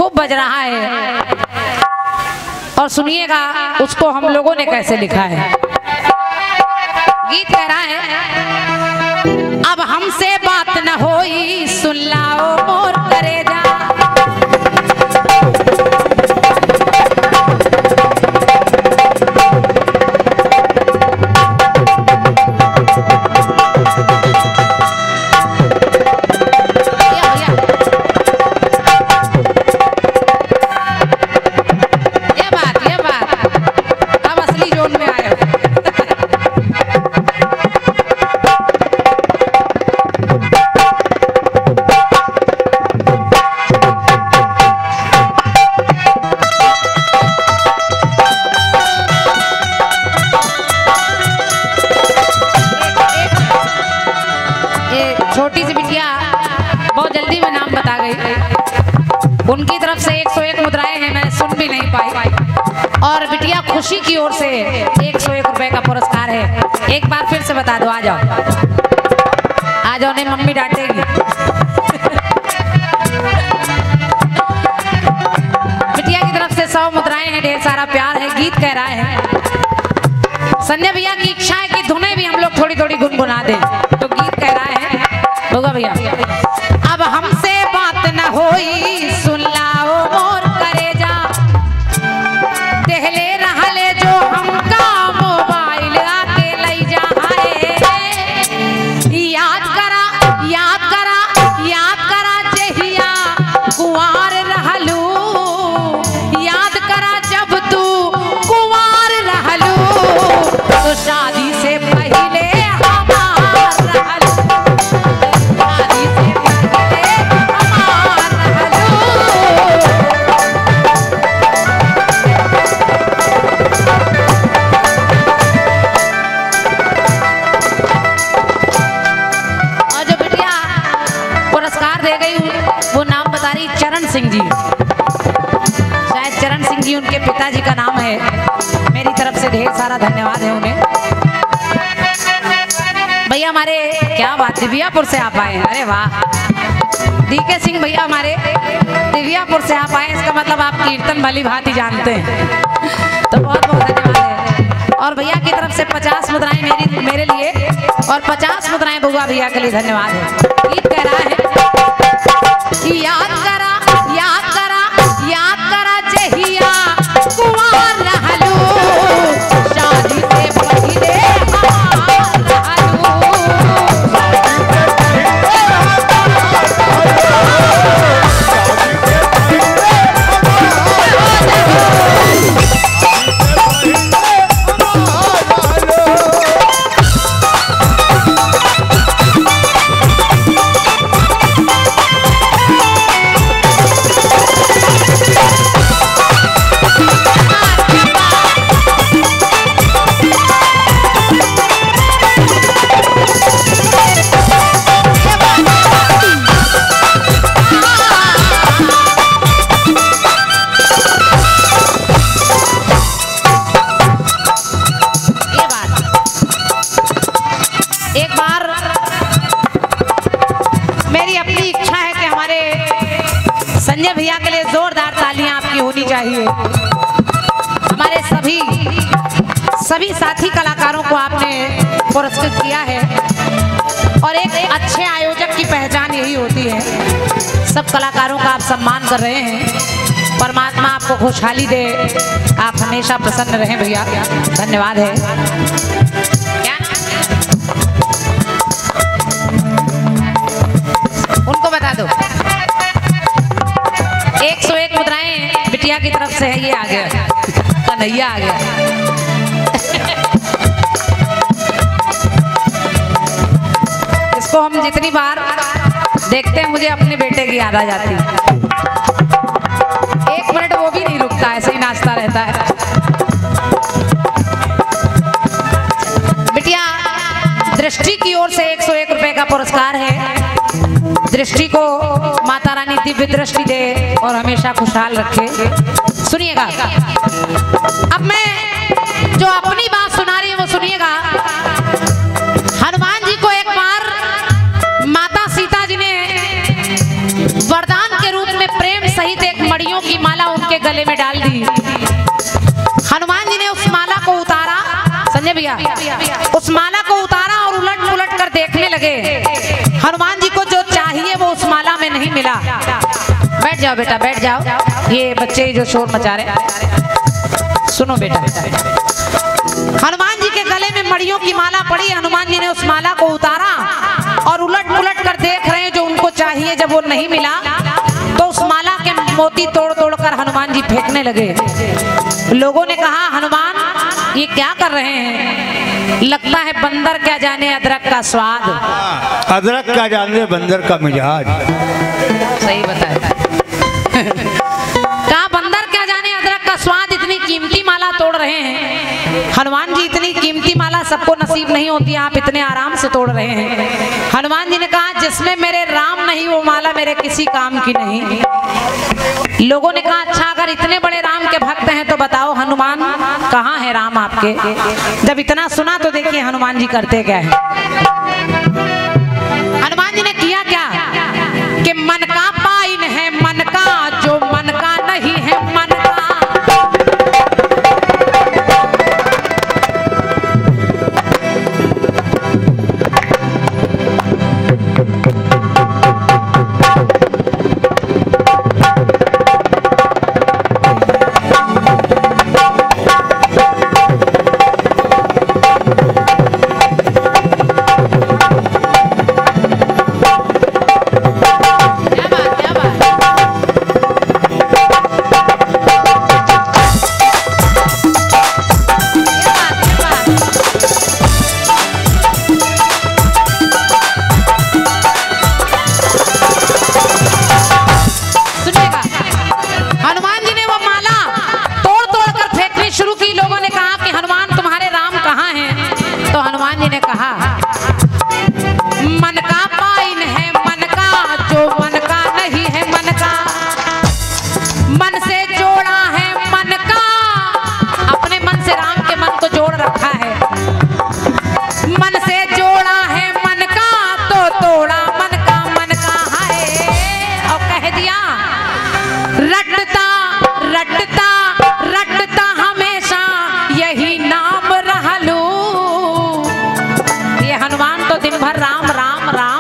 खूब बज रहा है। और सुनिएगा उसको हम लोगों ने कैसे लिखा है। गीत कह रहा है, अब हमसे बात न होई सुन लाओ मोर करेजा, छोटी सी बिटिया बहुत जल्दी में नाम बता गई। उनकी तरफ से 101 मुद्राएं हैं, मैं सुन भी नहीं पाई। और बिटिया खुशी की ओर से 101 रुपए का पुरस्कार है। एक बार फिर से बता दो, आ जाओ आ जाओ, नहीं मम्मी डांटेगी। बिटिया की तरफ से 100 मुद्राएं हैं, ढेर सारा प्यार है। गीत कह रहा है, संजय भैया की इच्छा है कि धुनें भी हम लोग थोड़ी थोड़ी गुनगुना दें, तो गीत कह रहा है होगा भैया, अब हमसे बात न होई सुन लाओ मोर करेजा, टहले रहले जो हमका मोबाइल आके लई जा है। याद करा याद करा याद करा जहिया कुंवार रहलू, याद करा जब तू कुंवार रहलू, तो शादी से पहले सिंह जी, शायद चरण सिंह जी उनके पिताजी का नाम है। मेरी तरफ से ढेर सारा धन्यवाद है उन्हें। भैया हमारे, क्या बात, दिव्यापुर से आप आए हैं, अरे वाह। डीके सिंह भैया हमारे दिव्यापुर से आप आए, इसका मतलब आप कीर्तन भली भांति जानते हैं, तो बहुत बहुत धन्यवाद है। और भैया की तरफ से 50 मुद्राएं मेरे लिए और 50 मुद्राएं बुआ भैया के लिए धन्यवाद है। गीत कह रहा है, याद करा याद करा याद करा जहिया कुंवार रहलू, शादी से पहले संजय भैया के लिए जोरदार तालियां आपकी होनी चाहिए। हमारे सभी साथी कलाकारों को आपने पुरस्कृत किया है और एक अच्छे आयोजक की पहचान यही होती है। सब कलाकारों का आप सम्मान कर रहे हैं। परमात्मा आपको खुशहाली दे, आप हमेशा प्रसन्न रहें भैया, धन्यवाद है। क्या उनको बता दो, 101 मुद्राएं बिटिया की तरफ से है। ये आ गया कन्हैया, आ गया। इसको हम जितनी बार देखते हैं मुझे अपने बेटे की याद आ जाती है। 1 मिनट वो भी नहीं रुकता, ऐसे ही नाचता रहता है। बिटिया दृष्टि की ओर से 101 रुपए का पुरस्कार है। दृष्टि को माता रानी दिव्य दृष्टि दे और हमेशा खुशहाल रखे। सुनिएगा, अब मैं जो अपनी बात सुना रही हूँ वो सुनिएगा। हनुमान जी को एक बार माता सीता जी ने वरदान के रूप में प्रेम सहित सहित एक मड़ियों की माला उनके गले में डाल दी। हनुमान जी ने उस माला को उतारा, संजय भैया, उस माला को उतारा और उलट पुलट कर देखने लगे। हनुमान जी को जो चाहिए वो उस माला में नहीं मिला। बैठ जाओ बेटा, बैठ जाओ, ये बच्चे जो शोर मचा रहे, सुनो बेटा। हनुमान जी के गले में मड़ियों की माला पड़ी। हनुमान जी ने उस माला को उतारा और उलट पुलट कर देख रहे हैं जो उनको चाहिए। जब वो नहीं मिला तो उस माला के मोती तोड़ तोड़ कर हनुमान जी फेंकने लगे। लोगों ने कहा, हनुमान ये क्या कर रहे हैं? लगता है बंदर क्या जाने अदरक का स्वाद। अदरक क्या जाने बंदर का मिजाज। सही बताया। कहा बंदर क्या जाने अदरक का स्वाद। इतनी कीमती माला तोड़ रहे हैं हनुमान जी, इतनी कीमती माला सबको नसीब नहीं होती, आप इतने आराम से तोड़ रहे हैं। हनुमान जी ने कहा, जिसमें मेरे राम नहीं वो माला मेरे किसी काम की नहीं। लोगों ने कहा, अच्छा अगर इतने बड़े राम के भक्त हैं तो बताओ हनुमान कहाँ है राम आपके? जब इतना सुना तो देखिए हनुमान जी करते क्या है। हनुमान जी ने किया क्या कि मन का पाइन है मन का, जो मन का नहीं है मन का। राम राम राम